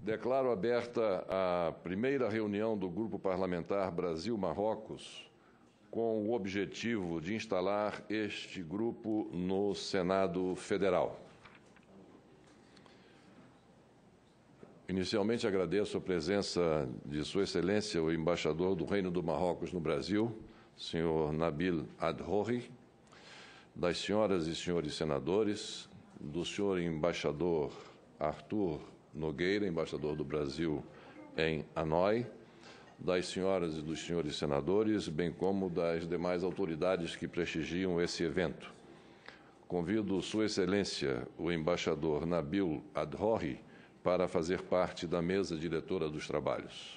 Declaro aberta a primeira reunião do Grupo Parlamentar Brasil-Marrocos, com o objetivo de instalar este grupo no Senado Federal. Inicialmente, agradeço a presença de Sua Excelência, o embaixador do Reino do Marrocos no Brasil, senhor Nabil Adhouri, das senhoras e senhores senadores, do senhor embaixador Arthur Nogueira, embaixador do Brasil em Hanoi, das senhoras e dos senhores senadores, bem como das demais autoridades que prestigiam esse evento. Convido Sua Excelência, o embaixador Nabil Adhouri, para fazer parte da mesa diretora dos trabalhos.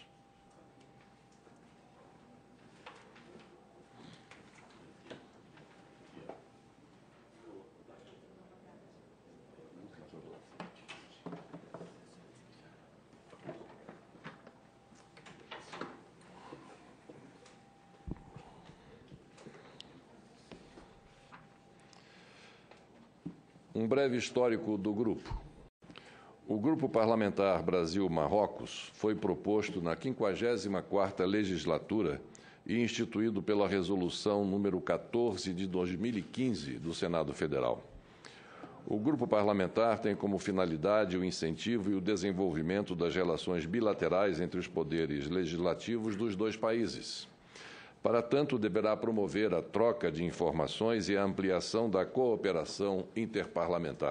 Um breve histórico do grupo. O Grupo Parlamentar Brasil-Marrocos foi proposto na 54ª legislatura e instituído pela Resolução número 14 de 2015 do Senado Federal. O Grupo Parlamentar tem como finalidade o incentivo e o desenvolvimento das relações bilaterais entre os poderes legislativos dos dois países. Para tanto, deverá promover a troca de informações e a ampliação da cooperação interparlamentar.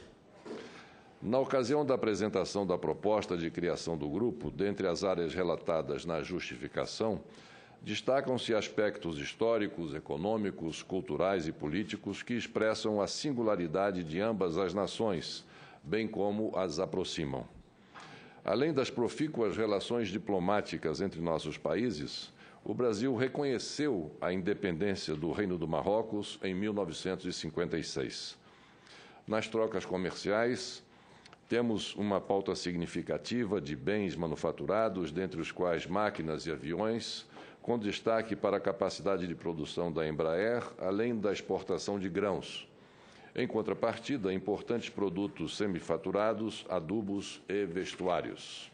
Na ocasião da apresentação da proposta de criação do grupo, dentre as áreas relatadas na justificação, destacam-se aspectos históricos, econômicos, culturais e políticos que expressam a singularidade de ambas as nações, bem como as aproximam. Além das profícuas relações diplomáticas entre nossos países, o Brasil reconheceu a independência do Reino do Marrocos em 1956. Nas trocas comerciais, temos uma pauta significativa de bens manufaturados, dentre os quais máquinas e aviões, com destaque para a capacidade de produção da Embraer, além da exportação de grãos. Em contrapartida, importantes produtos semifaturados, adubos e vestuários.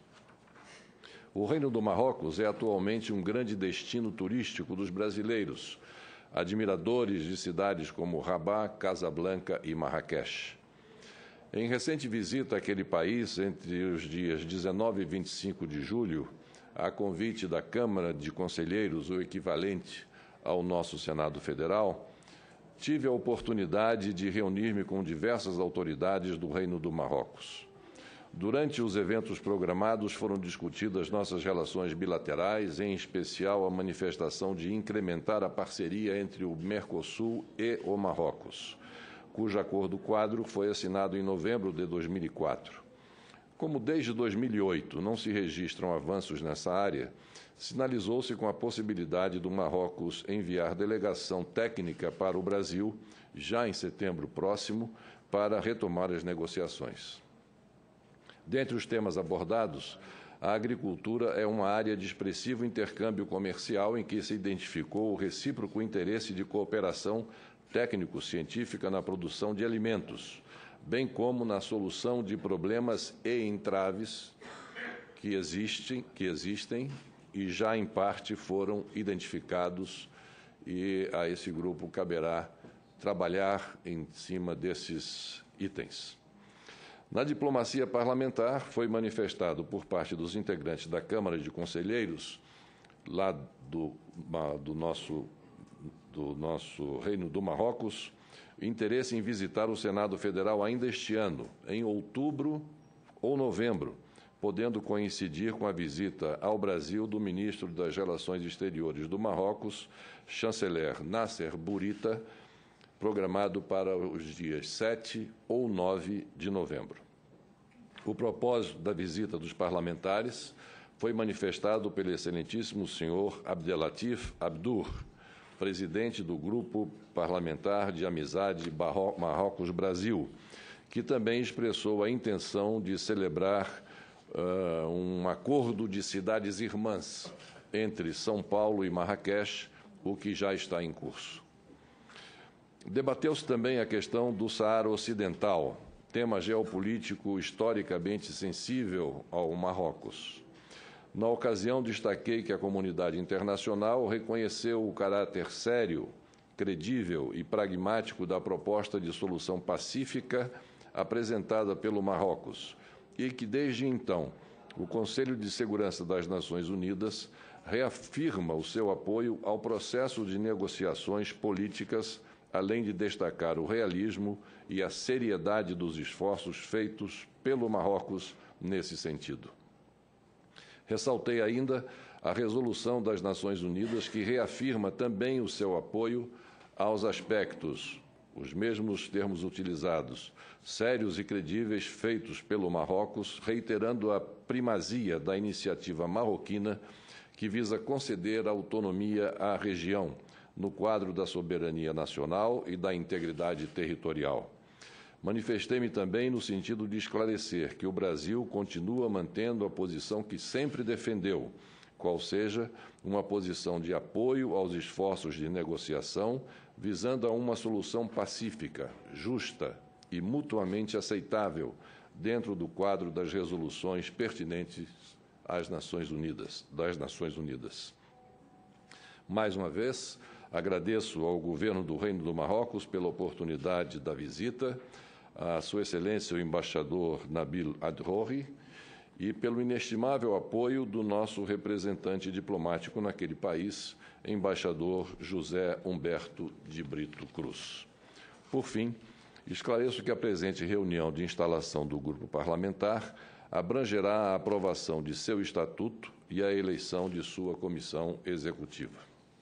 O Reino do Marrocos é atualmente um grande destino turístico dos brasileiros, admiradores de cidades como Rabat, Casablanca e Marrakech. Em recente visita àquele país, entre os dias 19 e 25 de julho, a convite da Câmara de Conselheiros, o equivalente ao nosso Senado Federal, tive a oportunidade de reunir-me com diversas autoridades do Reino do Marrocos. Durante os eventos programados foram discutidas nossas relações bilaterais, em especial a manifestação de incrementar a parceria entre o Mercosul e o Marrocos, cujo acordo-quadro foi assinado em novembro de 2004. Como desde 2008 não se registram avanços nessa área, sinalizou-se com a possibilidade do Marrocos enviar delegação técnica para o Brasil, já em setembro próximo, para retomar as negociações. Dentre os temas abordados, a agricultura é uma área de expressivo intercâmbio comercial em que se identificou o recíproco interesse de cooperação técnico-científica na produção de alimentos, bem como na solução de problemas e entraves que existem e já, em parte, foram identificados, e a esse grupo caberá trabalhar em cima desses itens. Na diplomacia parlamentar, foi manifestado por parte dos integrantes da Câmara de Conselheiros, lá do nosso Reino do Marrocos, interesse em visitar o Senado Federal ainda este ano, em outubro ou novembro, podendo coincidir com a visita ao Brasil do ministro das Relações Exteriores do Marrocos, chanceler Nasser Bourita, programado para os dias 7 ou 9 de novembro. O propósito da visita dos parlamentares foi manifestado pelo excelentíssimo senhor Abdelatif Abdur, presidente do Grupo Parlamentar de Amizade Marrocos-Brasil, que também expressou a intenção de celebrar um acordo de cidades irmãs entre São Paulo e Marrakech, o que já está em curso. Debateu-se também a questão do Saara Ocidental, tema geopolítico historicamente sensível ao Marrocos. Na ocasião, destaquei que a comunidade internacional reconheceu o caráter sério, credível e pragmático da proposta de solução pacífica apresentada pelo Marrocos e que, desde então, o Conselho de Segurança das Nações Unidas reafirma o seu apoio ao processo de negociações políticas, além de destacar o realismo e a seriedade dos esforços feitos pelo Marrocos nesse sentido. Ressaltei ainda a resolução das Nações Unidas, que reafirma também o seu apoio aos aspectos, os mesmos termos utilizados, sérios e credíveis feitos pelo Marrocos, reiterando a primazia da iniciativa marroquina que visa conceder autonomia à região, no quadro da soberania nacional e da integridade territorial. Manifestei-me também no sentido de esclarecer que o Brasil continua mantendo a posição que sempre defendeu, qual seja uma posição de apoio aos esforços de negociação, visando a uma solução pacífica, justa e mutuamente aceitável, dentro do quadro das resoluções pertinentes das Nações Unidas. Mais uma vez, agradeço ao governo do Reino do Marrocos pela oportunidade da visita, a Sua Excelência o embaixador Nabil Adrouri, e pelo inestimável apoio do nosso representante diplomático naquele país, embaixador José Humberto de Brito Cruz. Por fim, esclareço que a presente reunião de instalação do grupo parlamentar abrangerá a aprovação de seu estatuto e a eleição de sua comissão executiva.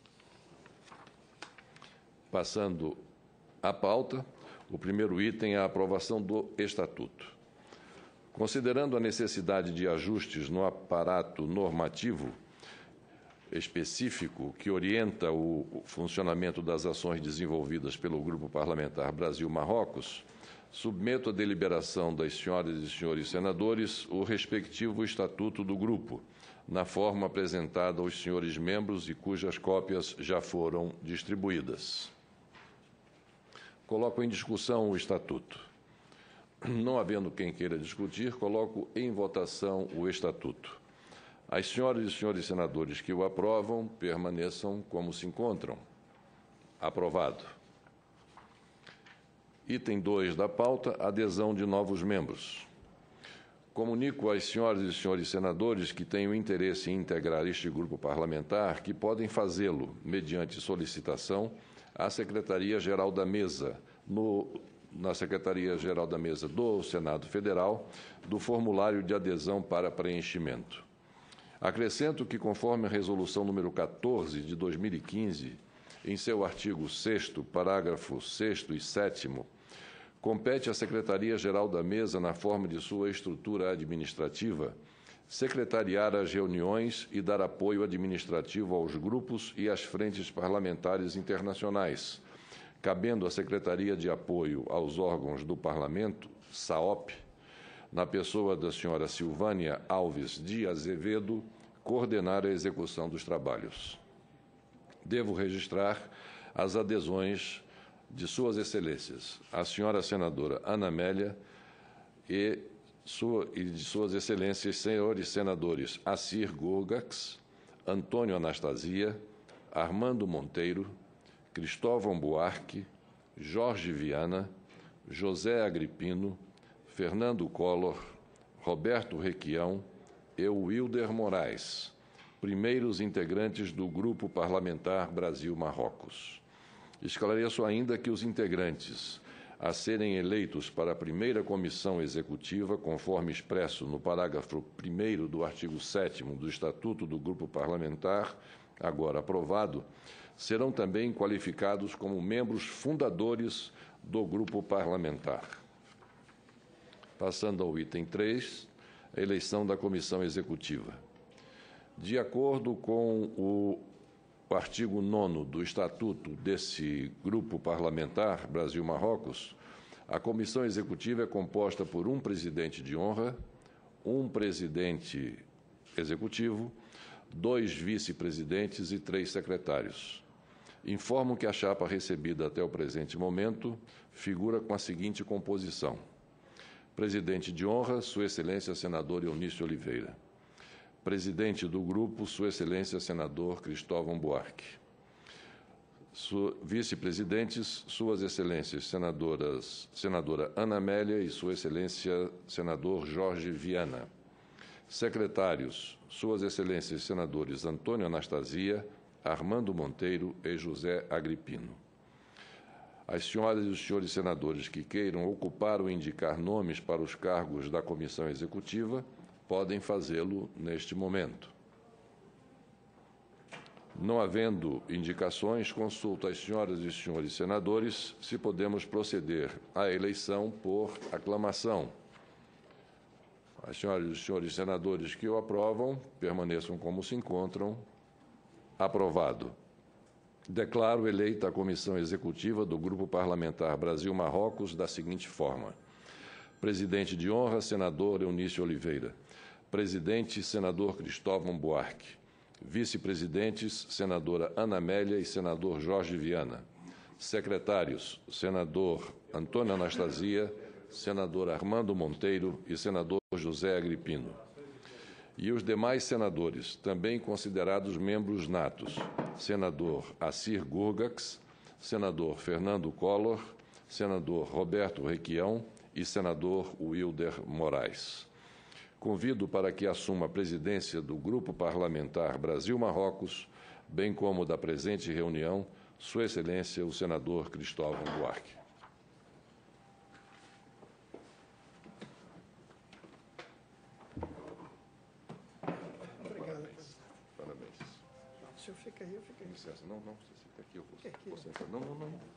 Passando à pauta, o primeiro item é a aprovação do estatuto. Considerando a necessidade de ajustes no aparato normativo específico que orienta o funcionamento das ações desenvolvidas pelo Grupo Parlamentar Brasil-Marrocos, submeto à deliberação das senhoras e senhores senadores o respectivo estatuto do grupo, na forma apresentada aos senhores membros e cujas cópias já foram distribuídas. Coloco em discussão o estatuto. Não havendo quem queira discutir, coloco em votação o estatuto. As senhoras e senhores senadores que o aprovam, permaneçam como se encontram. Aprovado. Item 2 da pauta, adesão de novos membros. Comunico às senhoras e senhores senadores que tenham interesse em integrar este grupo parlamentar que podem fazê-lo, mediante solicitação, à Secretaria-Geral da Mesa, na Secretaria-Geral da Mesa do Senado Federal, do formulário de adesão para preenchimento. Acrescento que, conforme a Resolução número 14 de 2015, em seu artigo 6º, parágrafo 6º e 7º, compete à Secretaria-Geral da Mesa, na forma de sua estrutura administrativa, secretariar as reuniões e dar apoio administrativo aos grupos e às frentes parlamentares internacionais, cabendo à Secretaria de Apoio aos Órgãos do Parlamento, SAOP, na pessoa da senhora Silvânia Alves de Azevedo, coordenar a execução dos trabalhos. Devo registrar as adesões de Suas Excelências, a senhora senadora Ana Amélia e de Suas Excelências, senhores senadores Assir Gurgax, Antônio Anastasia, Armando Monteiro, Cristóvão Buarque, Jorge Viana, José Agripino, Fernando Collor, Roberto Requião e Wilder Moraes, primeiros integrantes do Grupo Parlamentar Brasil-Marrocos. Esclareço ainda que os integrantes a serem eleitos para a primeira comissão executiva, conforme expresso no parágrafo 1º do artigo 7º do Estatuto do Grupo Parlamentar, agora aprovado, serão também qualificados como membros fundadores do grupo parlamentar. Passando ao item 3, a eleição da comissão executiva. De acordo com o artigo 9º do Estatuto desse grupo parlamentar Brasil-Marrocos, a comissão executiva é composta por um presidente de honra, um presidente executivo, 2 vice-presidentes e 3 secretários. Informo que a chapa recebida até o presente momento figura com a seguinte composição: Presidente de honra, Sua Excelência Senador Eunício Oliveira. Presidente do grupo, Sua Excelência Senador Cristóvão Buarque. Vice-presidentes, Suas Excelências Senadora Ana Amélia e Sua Excelência Senador Jorge Viana. Secretários, Suas Excelências Senadores Antônio Anastasia, Armando Monteiro e José Agripino. As senhoras e os senhores senadores que queiram ocupar ou indicar nomes para os cargos da Comissão Executiva podem fazê-lo neste momento. Não havendo indicações, consulto as senhoras e os senhores senadores se podemos proceder à eleição por aclamação. As senhoras e os senhores senadores que o aprovam, permaneçam como se encontram. Aprovado. Declaro eleita a Comissão Executiva do Grupo Parlamentar Brasil-Marrocos da seguinte forma. Presidente de honra, senador Eunício Oliveira. Presidente, senador Cristóvão Buarque. Vice-presidentes, senadora Ana Amélia e senador Jorge Viana. Secretários, senador Antônio Anastasia, senador Armando Monteiro e senador José Agripino. E os demais senadores, também considerados membros natos, senador Assir Gurgax, senador Fernando Collor, senador Roberto Requião e senador Wilder Moraes. Convido para que assuma a presidência do Grupo Parlamentar Brasil-Marrocos, bem como da presente reunião, Sua Excelência, o senador Cristóvão Buarque. Parabéns. O senhor fica aí, eu fico aí. Licença. Não, você fica aqui. Eu vou aqui. sentar. Não.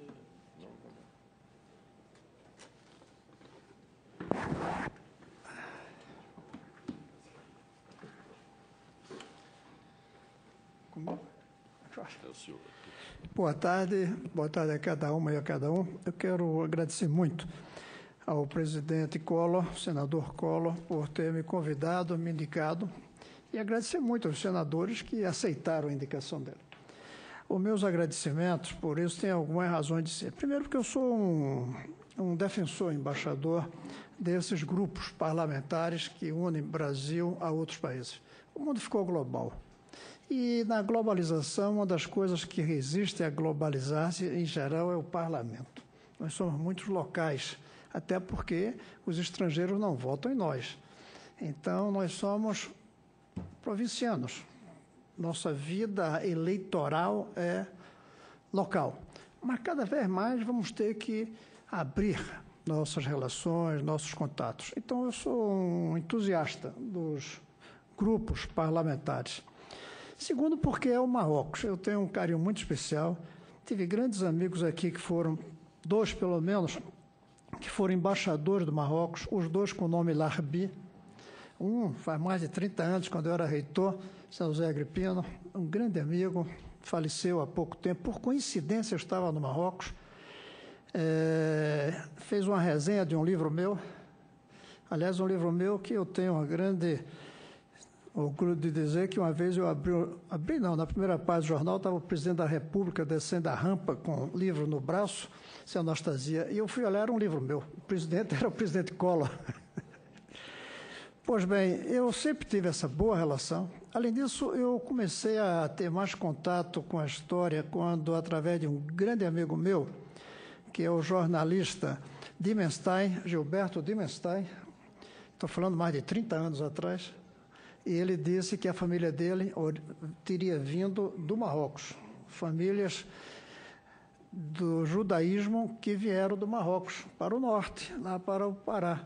Como? É o senhor. Boa tarde a cada uma e a cada um. Eu quero agradecer muito ao presidente Collor, senador Collor, por ter me convidado, me indicado, e agradecer muito aos senadores que aceitaram a indicação dele. Os meus agradecimentos, por isso, têm algumas razões de ser. Primeiro, porque eu sou um defensor, embaixador desses grupos parlamentares que unem Brasil a outros países. O mundo ficou global. E na globalização, uma das coisas que resiste a globalizar-se, em geral, é o parlamento. Nós somos muitos locais, até porque os estrangeiros não votam em nós. Então, nós somos provincianos. Nossa vida eleitoral é local. Mas cada vez mais vamos ter que abrir nossas relações, nossos contatos. Então, eu sou um entusiasta dos grupos parlamentares. Segundo, porque é o Marrocos. Eu tenho um carinho muito especial. Tive grandes amigos aqui que foram, dois pelo menos, que foram embaixadores do Marrocos, os dois com o nome Larbi. Um faz mais de 30 anos, quando eu era reitor, São José Agripino, um grande amigo, faleceu há pouco tempo. Por coincidência, eu estava no Marrocos. Fez uma resenha de um livro meu. Aliás, um livro meu que eu tenho uma grande orgulho de dizer que uma vez eu na primeira página do jornal estava o presidente da República descendo a rampa com um livro no braço, sem Anastasia, e eu fui olhar, era um livro meu. O presidente era o presidente Collor. Pois bem, eu sempre tive essa boa relação. Além disso, eu comecei a ter mais contato com a história quando, através de um grande amigo meu, que é o jornalista Dimenstein, Gilberto Dimenstein, estou falando mais de 30 anos atrás, e ele disse que a família dele teria vindo do Marrocos, famílias do judaísmo que vieram do Marrocos para o norte, lá para o Pará.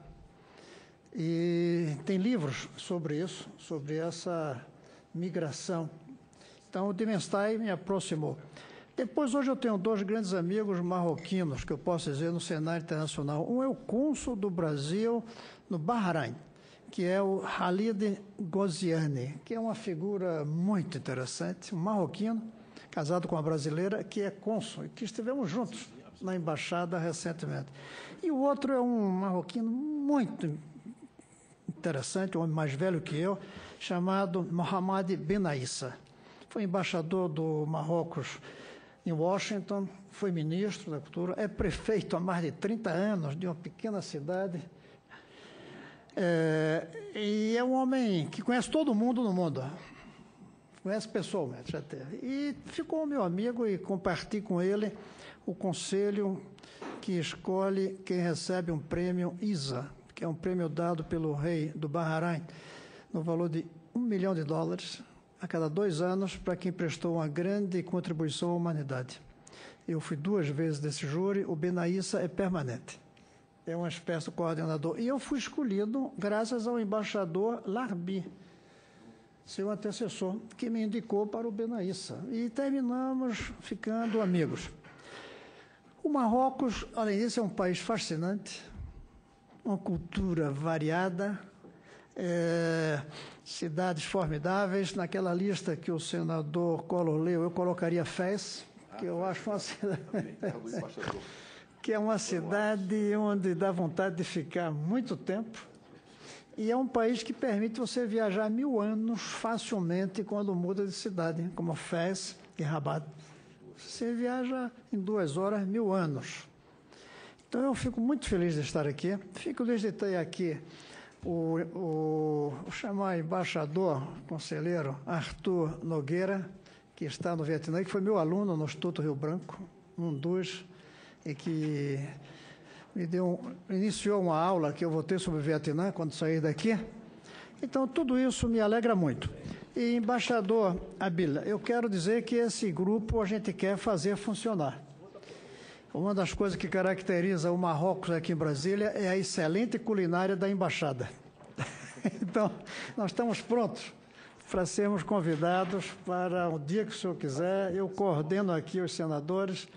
E tem livros sobre isso, sobre essa migração. Então, o Dimenstein me aproximou. Depois, hoje eu tenho dois grandes amigos marroquinos, que eu posso dizer, no cenário internacional. Um é o cônsul do Brasil no Bahrein, que é o Khalid Ghoziani, que é uma figura muito interessante, um marroquino, casado com uma brasileira, que é cônsul, e que estivemos juntos na embaixada recentemente. E o outro é um marroquino muito interessante, um homem mais velho que eu, chamado Mohamed Benaissa. Foi embaixador do Marrocos em Washington, foi ministro da Cultura, é prefeito há mais de 30 anos de uma pequena cidade E é um homem que conhece todo mundo no mundo. Conhece pessoalmente, já teve. E ficou meu amigo e compartilhei com ele o conselho que escolhe quem recebe um prêmio ISA, que é um prêmio dado pelo rei do Bahrein, no valor de $1 milhão a cada 2 anos, para quem prestou uma grande contribuição à humanidade. Eu fui 2 vezes desse júri, o Benaissa é permanente. É uma espécie de coordenador. E eu fui escolhido graças ao embaixador Larbi, seu antecessor, que me indicou para o Benaissa. E terminamos ficando amigos. O Marrocos, além disso, é um país fascinante, uma cultura variada, cidades formidáveis. Naquela lista que o senador Collor leu, eu colocaria Fez, que eu acho uma cidade... que é uma cidade onde dá vontade de ficar muito tempo. E é um país que permite você viajar 1000 anos facilmente quando muda de cidade, como Fez e Rabat. Você viaja em 2 horas 1000 anos. Então, eu fico muito feliz de estar aqui. Fico desde ter aqui o chamar embaixador, conselheiro Arthur Nogueira, que está no Vietnã, que foi meu aluno no Instituto Rio Branco, um dos, e que iniciou uma aula que eu vou ter sobre o Vietnã quando sair daqui. Então, tudo isso me alegra muito. E, embaixador Abila, eu quero dizer que esse grupo a gente quer fazer funcionar. Uma das coisas que caracteriza o Marrocos aqui em Brasília é a excelente culinária da embaixada. Então, nós estamos prontos para sermos convidados para o dia que o senhor quiser. Eu coordeno aqui os senadores.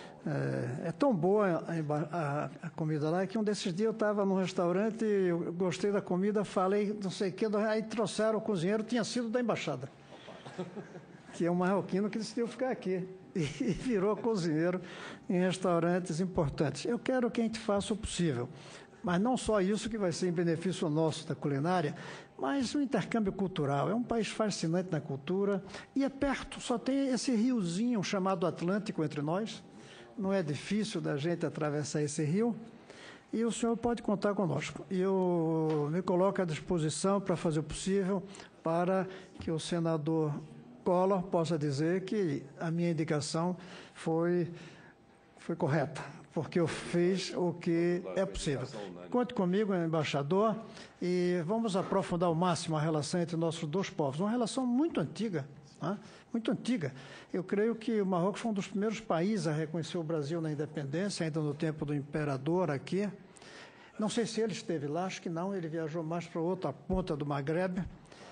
É tão boa a comida lá que um desses dias eu estava num restaurante, eu gostei da comida, falei não sei o que, aí trouxeram o cozinheiro, tinha sido da embaixada, que é um marroquino que decidiu ficar aqui e virou cozinheiro em restaurantes importantes. Eu quero que a gente faça o possível, mas não só isso que vai ser em benefício nosso da culinária, mas o intercâmbio cultural. É um país fascinante na cultura e é perto, só tem esse riozinho chamado Atlântico entre nós. Não é difícil da gente atravessar esse rio, e o senhor pode contar conosco. Eu me coloco à disposição para fazer o possível para que o senador Collor possa dizer que a minha indicação foi correta, porque eu fiz o que é possível. Conte comigo, embaixador, e vamos aprofundar ao máximo a relação entre nossos 2 povos, uma relação muito antiga, né? Muito antiga. Eu creio que o Marrocos foi um dos primeiros países a reconhecer o Brasil na independência, ainda no tempo do imperador aqui. Não sei se ele esteve lá, acho que não, ele viajou mais para outra ponta do Maghreb.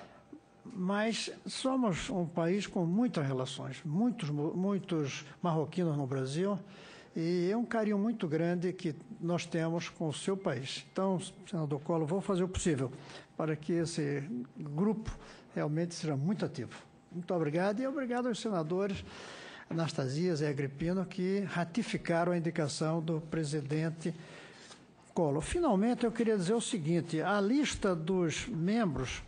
Mas somos um país com muitas relações, muitos marroquinos no Brasil, e é um carinho muito grande que nós temos com o seu país. Então, senador Collor, vou fazer o possível para que esse grupo realmente seja muito ativo. Muito obrigado, e obrigado aos senadores Anastasias e Agripino, que ratificaram a indicação do presidente Collor. Finalmente, eu queria dizer o seguinte: a lista dos membros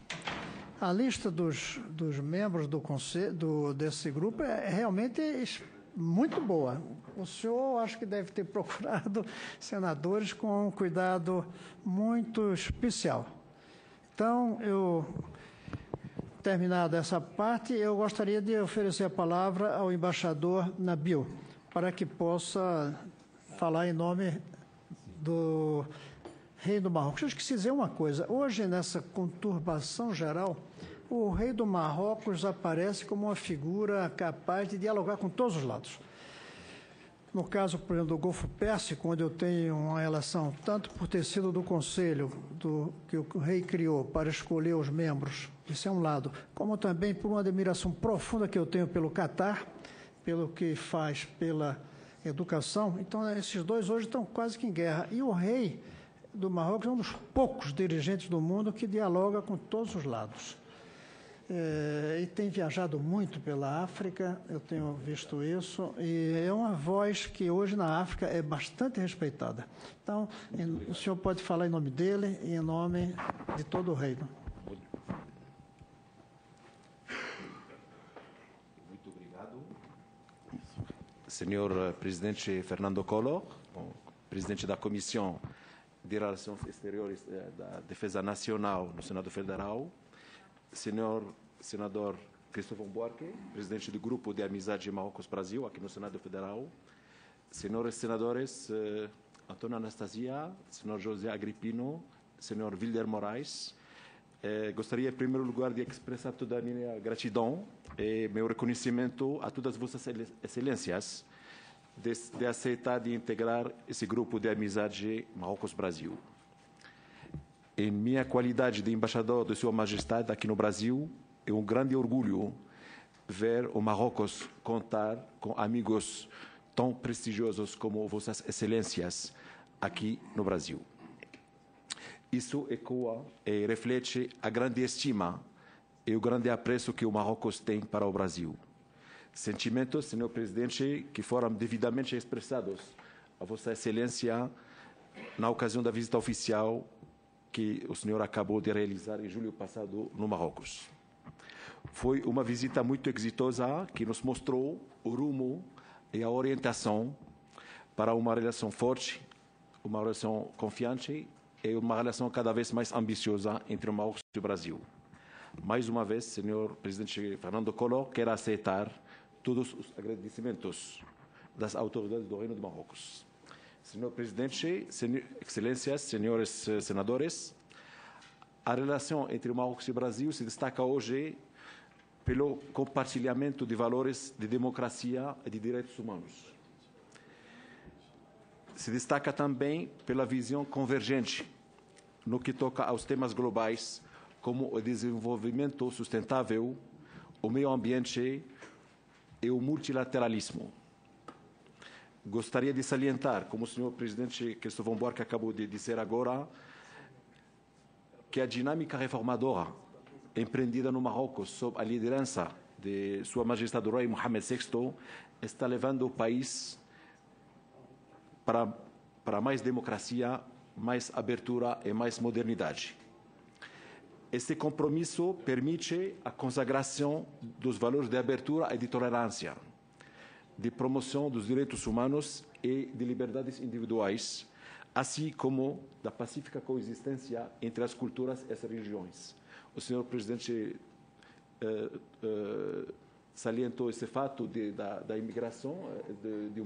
do conselho, desse grupo é realmente muito boa. O senhor, acho que deve ter procurado senadores com um cuidado muito especial. Então, terminada essa parte, eu gostaria de oferecer a palavra ao embaixador Nabil, para que possa falar em nome do rei do Marrocos. Eu esqueci de dizer uma coisa. Hoje, nessa conturbação geral, o rei do Marrocos aparece como uma figura capaz de dialogar com todos os lados. No caso, por exemplo, do Golfo Pérsico, onde eu tenho uma relação, tanto por ter sido do conselho que o rei criou para escolher os membros, isso é um lado, como também por uma admiração profunda que eu tenho pelo Catar, pelo que faz pela educação. Então, esses 2 hoje estão quase que em guerra. E o rei do Marrocos é um dos poucos dirigentes do mundo que dialoga com todos os lados. E tem viajado muito pela África, eu tenho visto isso, e é uma voz que hoje na África é bastante respeitada. Então, o senhor pode falar em nome dele e em nome de todo o reino. Muito obrigado. Senhor presidente Fernando Collor, presidente da Comissão de Relações Exteriores da Defesa Nacional no Senado Federal, senador Cristóvão Buarque, presidente do Grupo de Amizade Marrocos-Brasil, aqui no Senado Federal, senhores senadores Antônio Anastasia, senhor José Agripino, senhor Wilder Moraes. Gostaria, em primeiro lugar, de expressar toda a minha gratidão e meu reconhecimento a todas vossas excelências de aceitar de integrar esse grupo de amizade Marrocos-Brasil. Em minha qualidade de embaixador de Sua Majestade aqui no Brasil, é um grande orgulho ver o Marrocos contar com amigos tão prestigiosos como vossas excelências aqui no Brasil. Isso ecoa e reflete a grande estima e o grande apreço que o Marrocos tem para o Brasil. Sentimentos, senhor presidente, que foram devidamente expressados a Vossa Excelência na ocasião da visita oficial que o senhor acabou de realizar em julho passado no Marrocos. Foi uma visita muito exitosa que nos mostrou o rumo e a orientação para uma relação forte, uma relação confiante e uma relação cada vez mais ambiciosa entre o Marrocos e o Brasil. Mais uma vez, senhor presidente Fernando Collor, quero aceitar todos os agradecimentos das autoridades do Reino do Marrocos. Senhor presidente, excelências, senhores senadores, a relação entre o Marrocos e o Brasil se destaca hoje pelo compartilhamento de valores de democracia e de direitos humanos. Se destaca também pela visão convergente no que toca aos temas globais, como o desenvolvimento sustentável, o meio ambiente e o multilateralismo. Gostaria de salientar, como o senhor presidente Cristóvão Buarque acabou de dizer agora, que a dinâmica reformadora empreendida no Marrocos sob a liderança de Sua Majestade o Rei Mohammed VI está levando o país para mais democracia, mais abertura e mais modernidade. Esse compromisso permite a consagração dos valores de abertura e de tolerância, de promoção dos direitos humanos e de liberdades individuais, assim como da pacífica coexistência entre as culturas e as religiões. O senhor presidente salientou esse fato da imigração de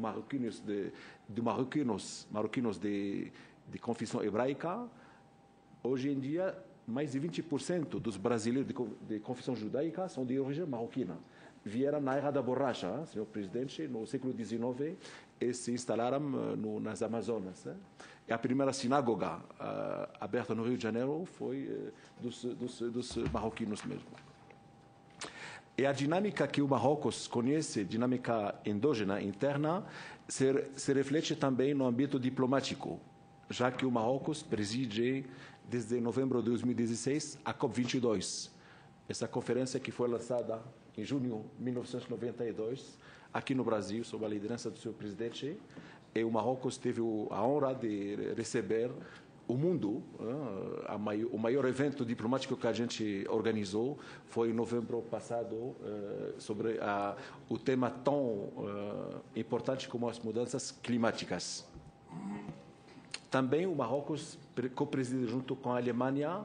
marroquinos de confissão hebraica. Hoje em dia, mais de 20% dos brasileiros de confissão judaica são de origem marroquina. Vieram na Era da Borracha, senhor presidente, no século XIX, e se instalaram nas Amazonas. E a primeira sinagoga aberta no Rio de Janeiro foi dos marroquinos mesmo. E a dinâmica que o Marrocos conhece, dinâmica endógena, interna, se reflete também no âmbito diplomático, já que o Marrocos preside, desde novembro de 2016, a COP22. Essa conferência que foi lançada em junho de 1992, aqui no Brasil, sob a liderança do seu presidente, e o Marrocos teve a honra de receber o mundo. O maior evento diplomático que a gente organizou foi em novembro passado, sobre o tema tão importante como as mudanças climáticas. Também o Marrocos co-preside junto com a Alemanha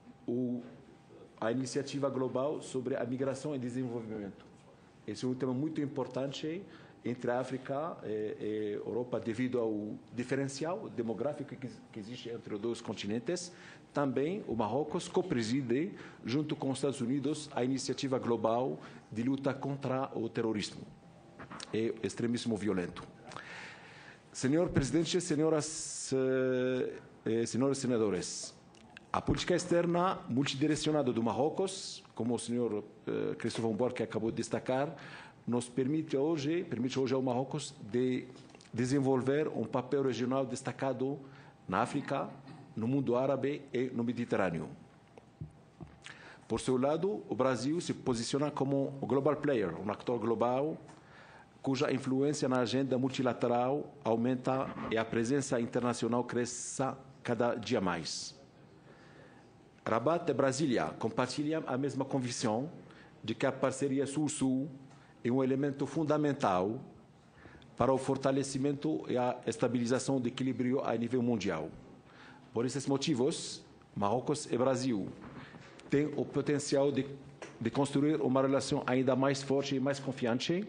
a iniciativa global sobre a migração e desenvolvimento. Esse é um tema muito importante entre a África e a Europa devido ao diferencial demográfico que existe entre os dois continentes. Também o Marrocos co-preside, junto com os Estados Unidos, a iniciativa global de luta contra o terrorismo e o extremismo violento. Senhor presidente, senhoras e senhores senadores, a política externa multidirecionada do Marrocos, como o senhor Cristóvão Buarque acabou de destacar, nos permite hoje ao Marrocos de desenvolver um papel regional destacado na África, no mundo árabe e no Mediterrâneo. Por seu lado, o Brasil se posiciona como um global player, um ator global cuja influência na agenda multilateral aumenta e a presença internacional cresce cada dia mais. Rabat e Brasília compartilham a mesma convicção de que a parceria Sul-Sul é um elemento fundamental para o fortalecimento e a estabilização do equilíbrio a nível mundial. Por esses motivos, Marrocos e Brasil têm o potencial de construir uma relação ainda mais forte e mais confiante.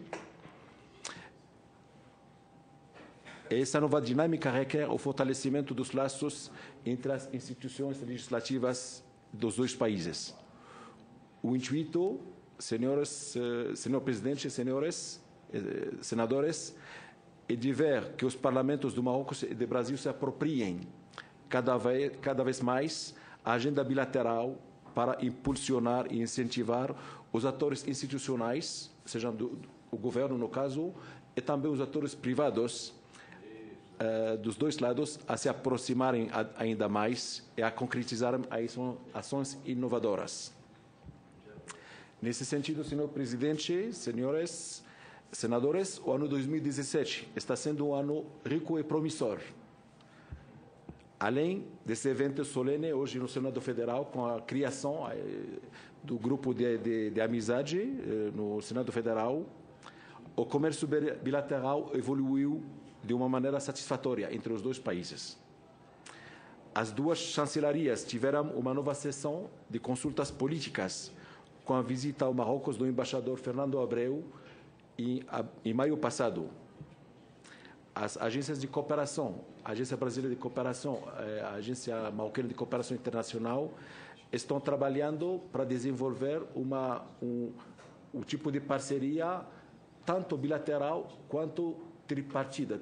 Essa nova dinâmica requer o fortalecimento dos laços entre as instituições legislativas dos dois países. O intuito, senhor presidente, senhores senadores, é de ver que os parlamentos do Marrocos e do Brasil se apropriem cada vez mais a agenda bilateral para impulsionar e incentivar os atores institucionais, seja o governo no caso, e também os atores privados dos dois lados a se aproximarem ainda mais e a concretizarem ações inovadoras. Nesse sentido, senhor presidente, senhores senadores, o ano 2017 está sendo um ano rico e promissor. Além desse evento solene hoje no Senado Federal, com a criação do grupo de amizade no Senado Federal, o comércio bilateral evoluiu de uma maneira satisfatória entre os dois países. As duas chancelarias tiveram uma nova sessão de consultas políticas com a visita ao Marrocos do embaixador Fernando Abreu em maio passado. As agências de cooperação, a Agência Brasileira de Cooperação, a Agência Marroquina de Cooperação Internacional, estão trabalhando para desenvolver um tipo de parceria tanto bilateral quanto tripartida,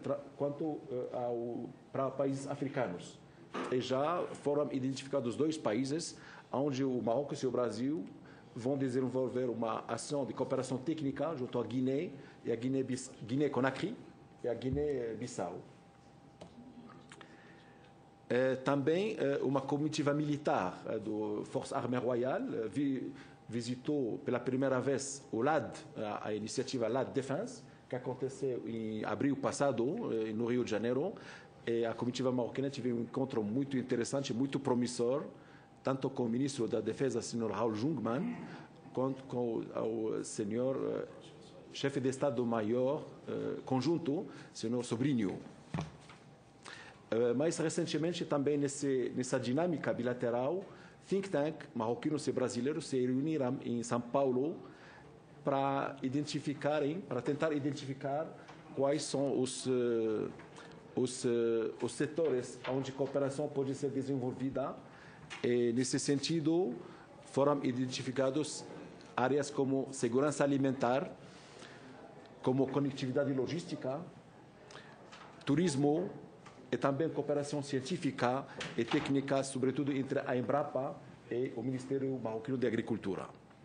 para países africanos. E já foram identificados dois países onde o Marrocos e o Brasil vão desenvolver uma ação de cooperação técnica junto à Guiné e a Guiné-Conakry e a Guiné-Bissau. Também uma comitiva militar do Força Armée Royale visitou pela primeira vez o LAD, a iniciativa LAD Defense, que aconteceu em abril passado, no Rio de Janeiro. E a comitiva marroquina teve um encontro muito interessante, muito promissor, tanto com o ministro da Defesa, senhor Raul Jungmann, quanto com o senhor chefe de Estado-Maior conjunto, senhor Sobrinho. Mais recentemente, também nessa dinâmica bilateral, think tank marroquinos e brasileiros se reuniram em São Paulo para tentar identificar quais são os setores onde a cooperação pode ser desenvolvida. E, nesse sentido, foram identificados áreas como segurança alimentar, como conectividade logística, turismo e também cooperação científica e técnica, sobretudo entre a Embrapa e o Ministério Marroquino de Agricultura.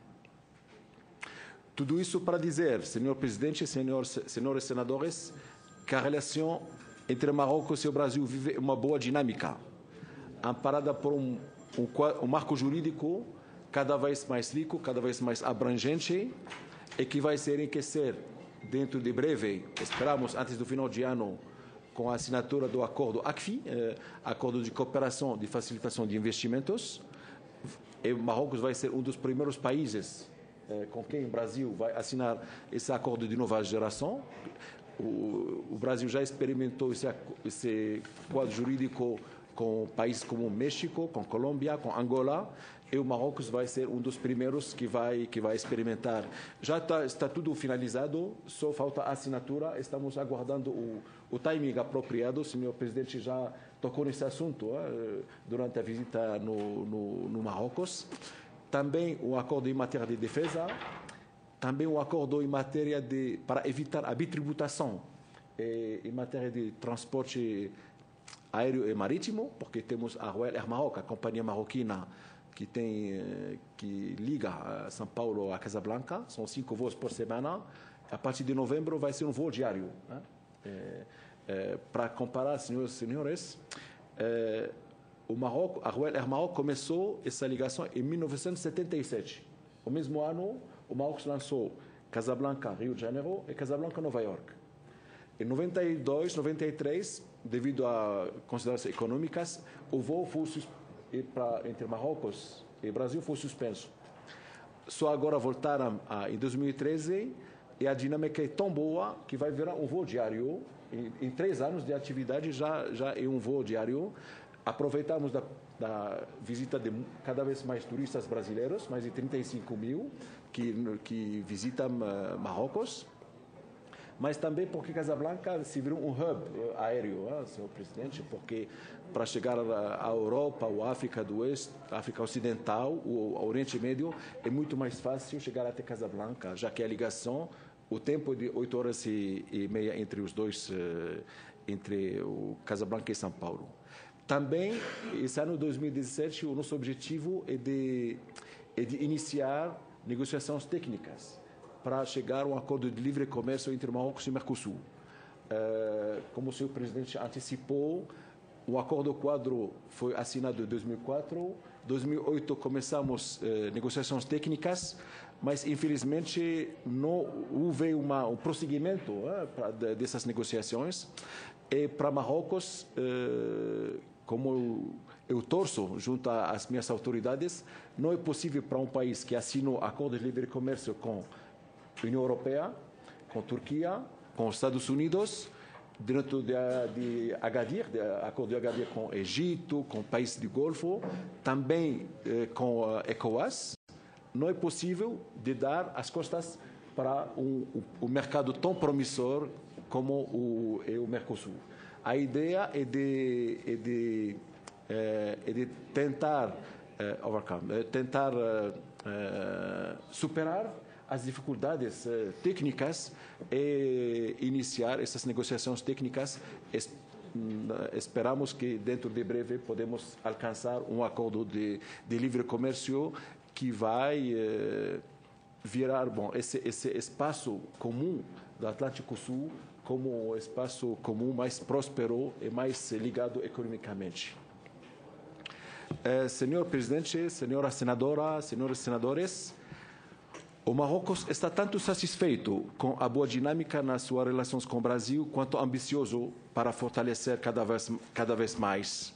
Tudo isso para dizer, senhor presidente, senhores senadores, que a relação entre Marrocos e o Brasil vive uma boa dinâmica, amparada por um marco jurídico cada vez mais rico, cada vez mais abrangente e que vai se enriquecer dentro de breve, esperamos antes do final de ano, com a assinatura do acordo ACFI, Acordo de Cooperação de Facilitação de Investimentos. E Marrocos vai ser um dos primeiros países com quem o Brasil vai assinar esse acordo de nova geração. O Brasil já experimentou esse quadro jurídico com países como México, com Colômbia, com Angola, e o Marrocos vai ser um dos primeiros que vai experimentar. Já está tudo finalizado, só falta a assinatura, estamos aguardando o timing apropriado. O senhor presidente já tocou nesse assunto durante a visita no Marrocos. Também um acordo em matéria de defesa, também um acordo em matéria para evitar a bitributação em matéria de transporte aéreo e marítimo, porque temos a Royal Air Maroc, a companhia marroquina que liga São Paulo a Casablanca, são 5 voos por semana. A partir de novembro vai ser um voo diário. Para comparar, senhores e senhores, a Royal Air Maroc começou essa ligação em 1977. O mesmo ano, o Marrocos lançou Casablanca, Rio de Janeiro e Casablanca, Nova York. Em 92, 93, devido a considerações econômicas, o voo entre Marrocos e Brasil foi suspenso. Só agora voltaram em 2013 e a dinâmica é tão boa que vai virar um voo diário. Em 3 anos de atividade já é um voo diário. Aproveitamos da visita de cada vez mais turistas brasileiros, mais de 35 mil que visitam Marrocos, mas também porque Casablanca se virou um hub aéreo, senhor presidente, porque para chegar à Europa, ou África do Oeste, África Ocidental, o Oriente Médio, é muito mais fácil chegar até Casablanca, já que a ligação, o tempo de 8 horas e meia entre os dois, entre o Casablanca e São Paulo. Também, esse ano 2017, o nosso objetivo é de iniciar negociações técnicas para chegar a um acordo de livre comércio entre Marrocos e Mercosul. Como o senhor presidente antecipou, o acordo quadro foi assinado em 2004. Em 2008 começamos negociações técnicas, mas infelizmente não houve um prosseguimento dessas negociações. E para Marrocos, como eu torço junto às minhas autoridades, não é possível para um país que assinou acordos de livre comércio com a União Europeia, com a Turquia, com os Estados Unidos, dentro de Agadir, acordo de Agadir com o Egito, com países do Golfo, também com a ECOWAS, não é possível de dar as costas para um mercado tão promissor como o Mercosul. A ideia é de tentar superar as dificuldades técnicas e iniciar essas negociações técnicas. Esperamos que dentro de breve podemos alcançar um acordo de livre comércio que vai virar esse espaço comum do Atlântico Sul como um espaço comum mais próspero e mais ligado economicamente. Senhor presidente, senhora senadora, senhores senadores, o Marrocos está tanto satisfeito com a boa dinâmica nas suas relações com o Brasil, quanto ambicioso para fortalecer cada vez mais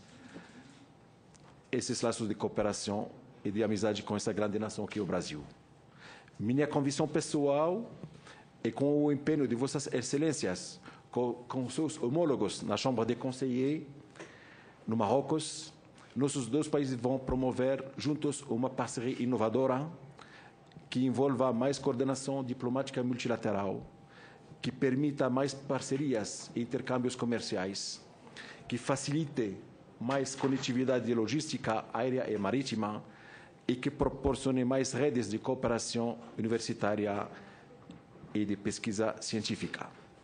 esses laços de cooperação e de amizade com essa grande nação que é o Brasil. Minha convicção pessoal é com o empenho de Vossas Excelências, com seus homólogos na Chambre des Conseillers, no Marrocos, nossos dois países vão promover juntos uma parceria inovadora que envolva mais coordenação diplomática multilateral, que permita mais parcerias e intercâmbios comerciais, que facilite mais conectividade logística aérea e marítima e que proporcione mais redes de cooperação universitária e de pesquisa científica.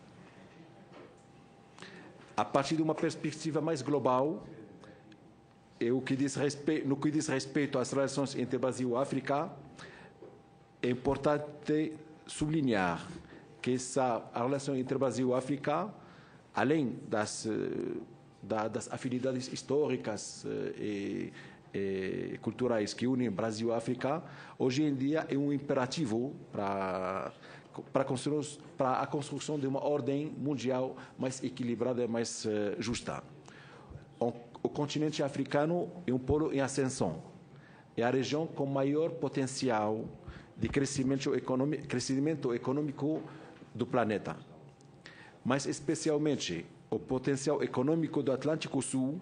A partir de uma perspectiva mais global, no que diz respeito às relações entre Brasil e África, é importante sublinhar que a relação entre Brasil e África, além das afinidades históricas e culturais que unem Brasil e África, hoje em dia é um imperativo para a construção de uma ordem mundial mais equilibrada e mais justa. O continente africano é um polo em ascensão. É a região com maior potencial de crescimento econômico do planeta. Mas, especialmente, o potencial econômico do Atlântico Sul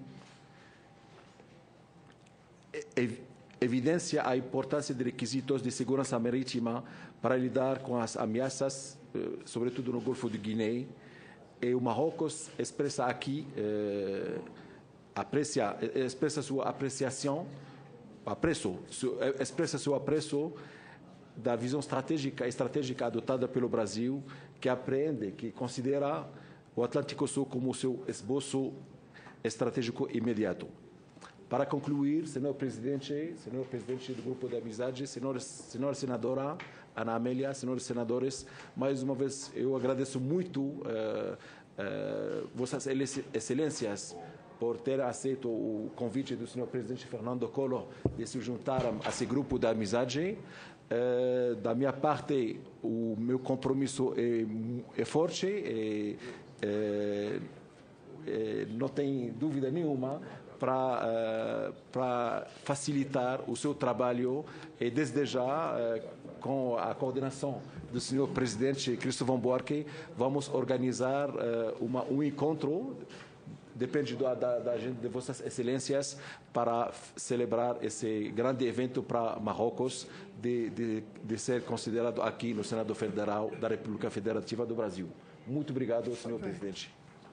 evidencia a importância de requisitos de segurança marítima para lidar com as ameaças, sobretudo no Golfo de Guiné. E o Marrocos expressa aqui expressa seu apreço da visão estratégica adotada pelo Brasil, que considera o Atlântico Sul como seu esboço estratégico imediato. Para concluir, senhor presidente do Grupo de Amizade, senhora senadora Ana Amélia, senhores senadores, mais uma vez eu agradeço muito Vossas Excelências por ter aceito o convite do senhor presidente Fernando Collor de se juntar a esse grupo de amizade. Da minha parte, o meu compromisso é forte e não tem dúvida nenhuma para facilitar o seu trabalho e, desde já, com a coordenação do senhor presidente Cristóvão Buarque, vamos organizar um encontro depende da agenda de Vossas Excelências para celebrar esse grande evento para Marrocos de ser considerado aqui no Senado Federal da República Federativa do Brasil. Muito obrigado, senhor presidente.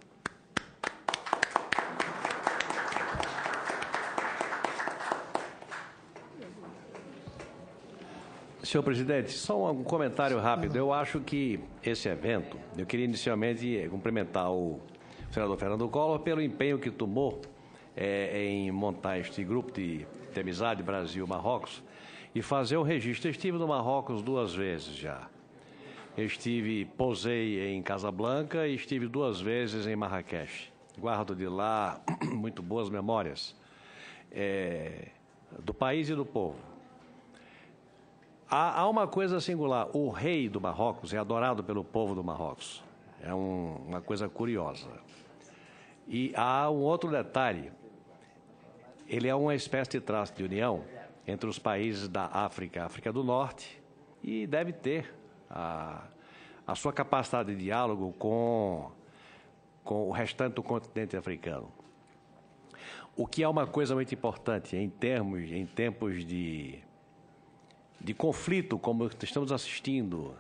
Senhor presidente, só um comentário rápido. Eu acho que esse evento, eu queria inicialmente cumprimentar o senador Fernando Collor pelo empenho que tomou em montar este grupo de amizade Brasil-Marrocos e fazer o registro. Eu estive no Marrocos 2 vezes já. Pousei em Casablanca e estive 2 vezes em Marrakech. Guardo de lá muito boas memórias do país e do povo. Há uma coisa singular, o rei do Marrocos é adorado pelo povo do Marrocos. É uma coisa curiosa. E há um outro detalhe, ele é uma espécie de traço de união entre os países da África do Norte, e deve ter a sua capacidade de diálogo com o restante do continente africano. O que é uma coisa muito importante em tempos de conflito, como estamos assistindo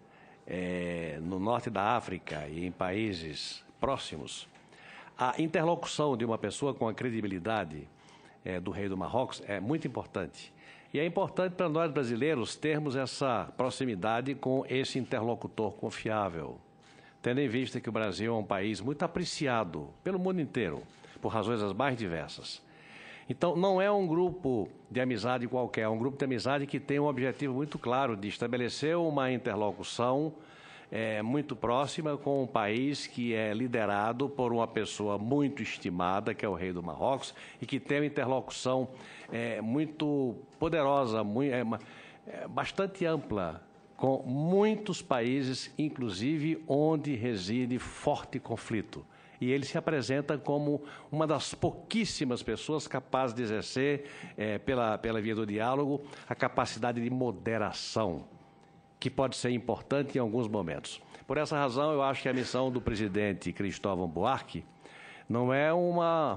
no norte da África e em países próximos, a interlocução de uma pessoa com a credibilidade do rei do Marrocos é muito importante. E é importante para nós brasileiros termos essa proximidade com esse interlocutor confiável, tendo em vista que o Brasil é um país muito apreciado pelo mundo inteiro, por razões as mais diversas. Então, não é um grupo de amizade qualquer, é um grupo de amizade que tem um objetivo muito claro de estabelecer uma interlocução muito próxima com um país que é liderado por uma pessoa muito estimada, que é o rei do Marrocos, e que tem uma interlocução muito poderosa, bastante ampla, com muitos países, inclusive onde reside forte conflito. E ele se apresenta como uma das pouquíssimas pessoas capazes de exercer, pela via do diálogo, a capacidade de moderação, que pode ser importante em alguns momentos. Por essa razão, eu acho que a missão do presidente Cristóvão Buarque não é uma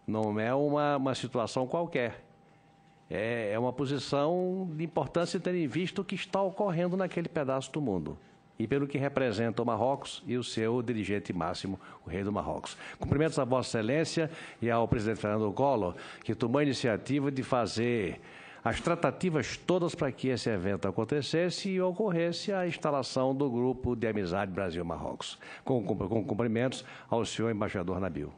situação qualquer. É uma posição de importância, tendo em vista o que está ocorrendo naquele pedaço do mundo e pelo que representa o Marrocos e o seu dirigente máximo, o rei do Marrocos. Cumprimentos a Vossa Excelência e ao presidente Fernando Collor, que tomou a iniciativa de fazer as tratativas todas para que esse evento acontecesse e ocorresse a instalação do Grupo de Amizade Brasil-Marrocos. Com cumprimentos ao senhor embaixador Nabil.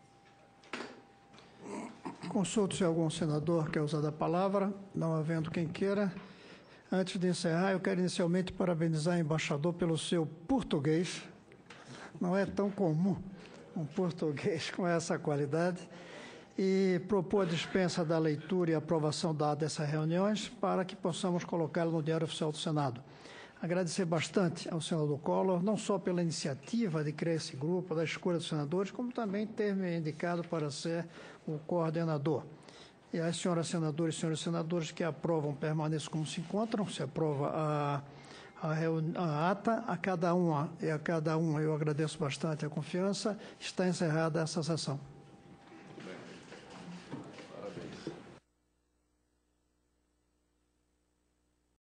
Consulto se algum senador quer usar a palavra, não havendo quem queira. Antes de encerrar, eu quero inicialmente parabenizar o embaixador pelo seu português. Não é tão comum um português com essa qualidade. E propor a dispensa da leitura e aprovação dessas reuniões para que possamos colocá-lo no Diário Oficial do Senado. Agradecer bastante ao senador Collor, não só pela iniciativa de criar esse grupo, da escolha dos senadores, como também ter me indicado para ser o coordenador. E as senhoras senadoras e senhores senadores que aprovam permaneçam como se encontram, se aprova a ata, a cada uma eu agradeço bastante a confiança, está encerrada essa sessão.